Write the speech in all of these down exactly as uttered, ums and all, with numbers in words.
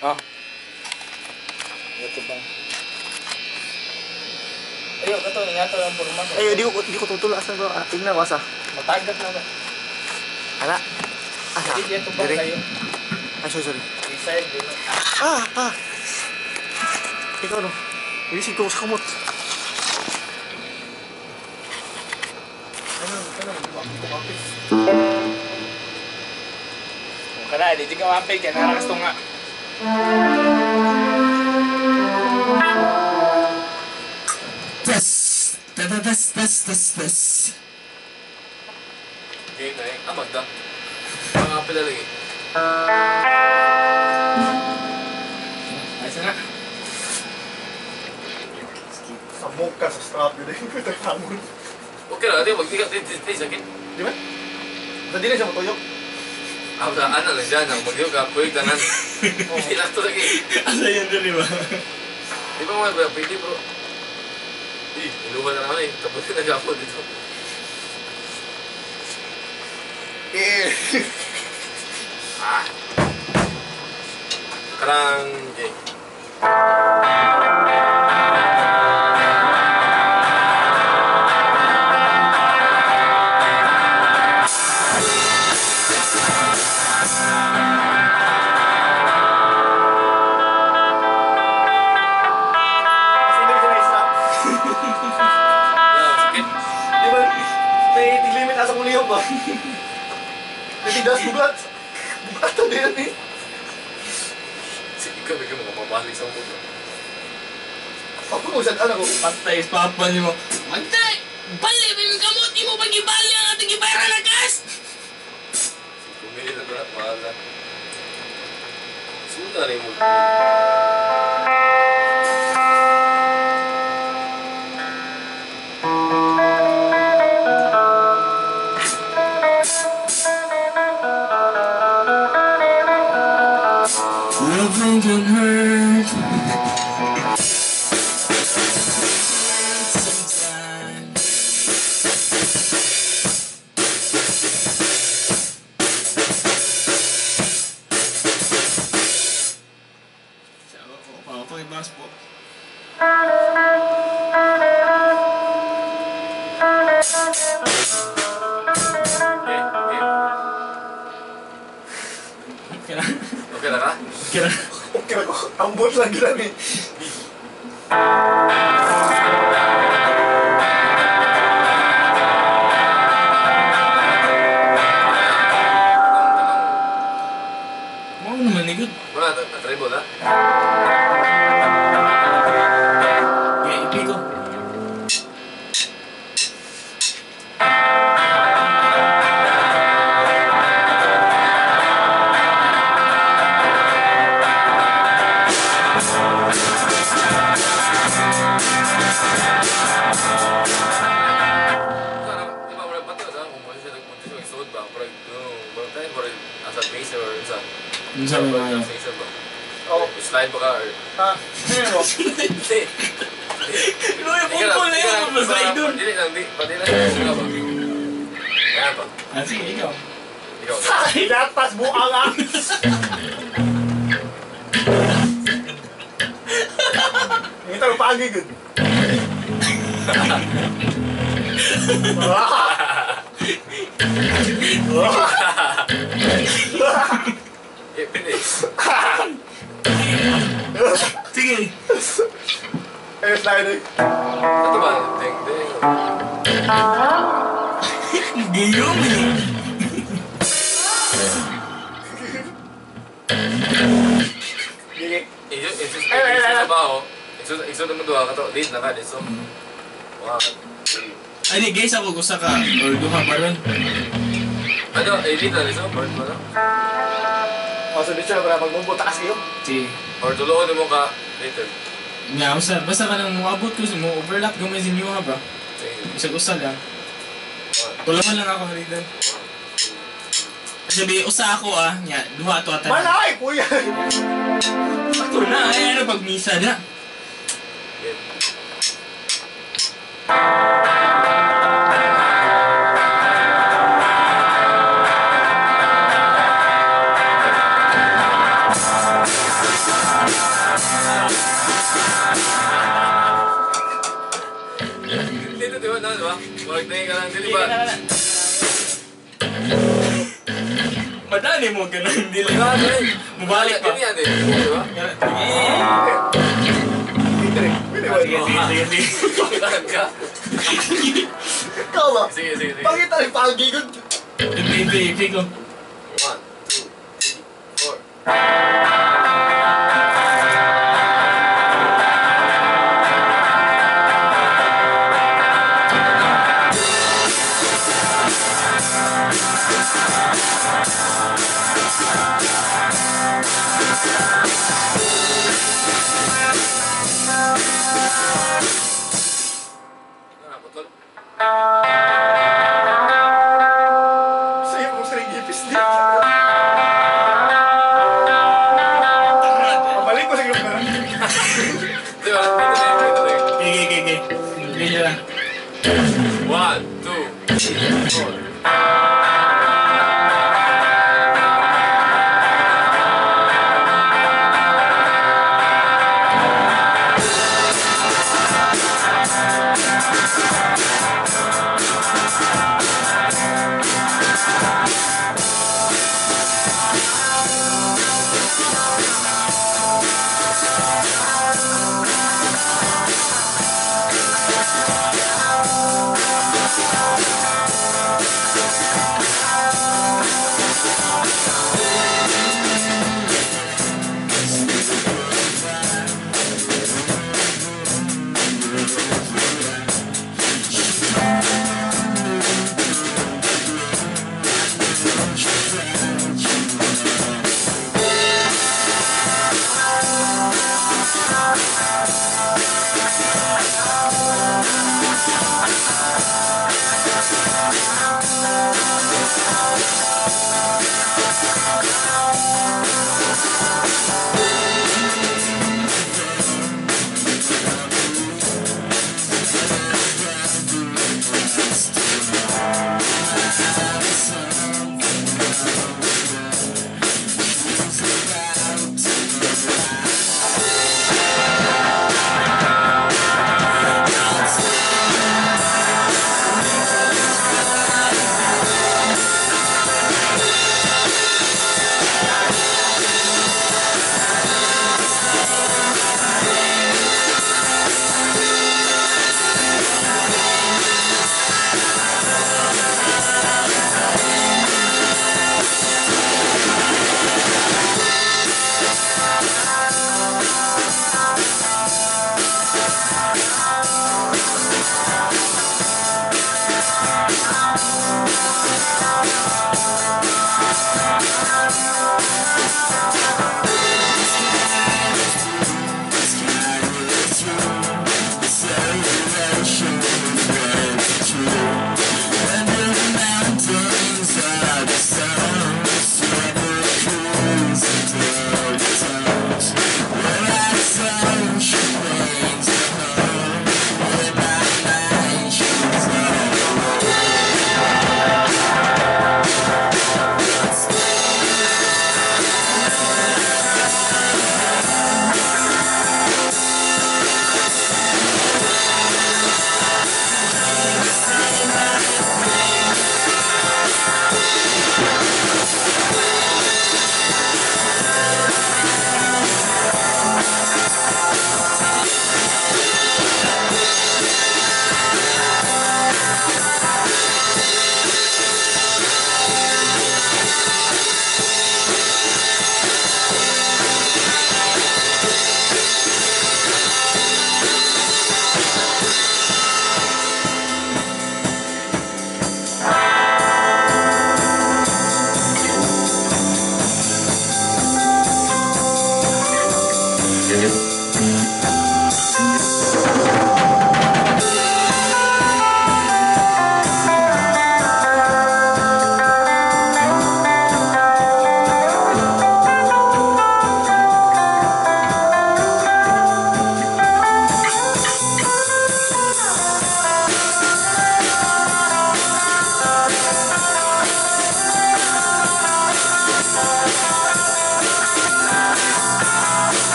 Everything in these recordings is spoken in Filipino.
Ah. Ito ba? Ayo, kato nga to ang porma. Ayo, di ko di ko tutulak sa ko. Ah, tingnan ko sa. Matagat na ba? Ala. Asa? Hindi ito ba kayo? Ay, sorry, sorry. Isay din. Ah, ah. Ikaw no. Ilisig ko sa kumot. Ano, ano, kumapit. Kaya, di ka mapit, kaya narakas to nga. Test! Test, test, test, test. Game na eh. Ah, magda. Mga pila lagi. Ayos na. Sa muka sa strap yun eh. Pagkakamon. Okay lang, ati magtigat. Iti sakit. Di ba? Sa di na siya matuyok. Ah, sa ana lang siya. Nang magyo ka. Kuwig tanan. Hindi lang to lagi. Asa yan doon, di ba? Di ba mga pwede bro? Eh, inuman na naman eh. Tapos na nag-upload dito. Eh. Ah. Karang gay. Natigas bugat. Bugat na din eh. Sige ka, bigyan mo mamalik sa mundo. Ako mo saan ako. Patay, papa niyo mo. Magtay! Bali, may kamot! Imo ba gibali ang ating gibayran na gas? Kumili na ba? Mahal na. Suda rin mo. Nothing can hurt. Pakibas po. Okay, okay. Okay na. Okay na ka? Okay na. Okay ako. Ambot lang gila ni. Mau naman ni good. Wala, na-try mo na? Okay, ipi ko. Di ba, wala pa ito, sa kung pwede siya nagpunta siya isod ba? Parang, parang tayo, parang asa base or sa... Yung sabi mo ano? Sa isa ba? Oh. Slide ba ka or... Ha? Ano? Hindi. Luya, pungkol na yun. Maslide doon. Dili lang, di. Pati lang. Sila ba? Kaya pa. Ah, sige, ikaw. Ikaw. Ay, dapat buang ah. Ngita mo pagi good. Eh, pwede. Sige. Eh, slide eh. Ito ba? Ding, ding. Giyong eh. Gigi. Iso, iso, Ay, ay, ay, iso ay. sa bao. Iso, iso naman doon ka to. Lead na ka, iso. One, three. Ay, di, guys, ako gusto ka. Or duha pa ron. Ano, eh, lead na, iso? Part mo na? O, sabi siya, para magmumbo taas kayo. Sige. Or tuloon mo ka later. Nga, basta, basta ka nang muabot ko, mo overlap gamay sa inyo ha ba? Sige. Isa-usa lang. One, Tulungan lang ako rin doon. Sabi, usa ako ah. Nga, duha ato atan. Manay, kuya! Ito na, ay ano pag misa na. get. Magtingin ka lang dili Sige ba? na na. Madali mo ganun, hindi lang. Grabe eh. Mabalik pa. Ganyan eh. Di ba? Sige, sige, sige, sige. Pagkakan ka. Ikaw ba? Sige, sige, sige. Pakita rin pagigod. Hindi, hindi, hindi ko. One, two, three, four. Ah, putol. Sa'yo kung sa'yo ipis din. Pabalik ko sa group na. Di ba? Dito na yun, dito na yun. Okay, okay, okay. Ganyan lang. One, two, three, four.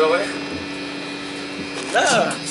ba eh? Ah!